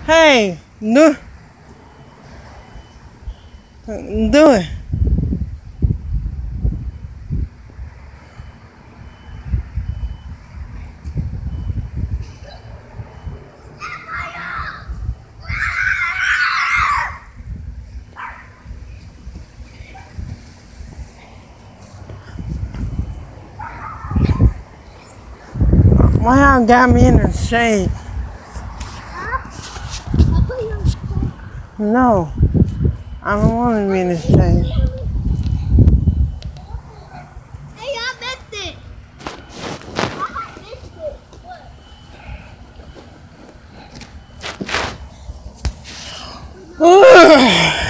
Hey, do it. Why y'all got me in the shade? No, I don't want to be in the shade. Hey, I missed it. I missed it. What? Ugh.